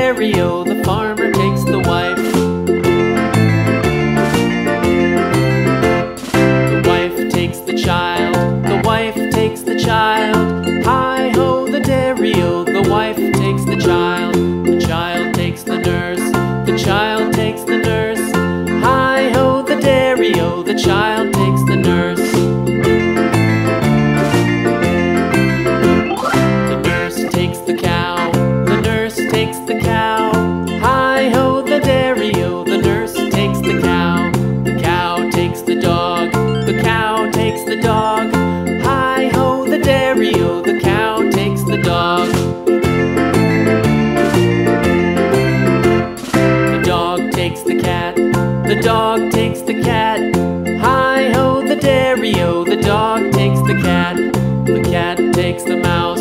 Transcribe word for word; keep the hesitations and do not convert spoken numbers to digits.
dairy-o, the farmer takes the wife. The wife takes the child, the wife takes the child. Hi-ho, the dairy-o, the wife takes the child. The child takes the nurse, the child takes the nurse. Hi-ho, the dairy-o, the child takes the nurse. The nurse takes the cow, the nurse takes the cow. Hi-ho, the dairy-o, the nurse takes the cow. The cow takes the dog, the cow takes the dog. Hi-ho, the dairy-o, the cow takes the dog. The dog takes the cat, the dog takes the cat. Hi-ho, the dairy-o, the dog takes the cat. The cat takes the mouse,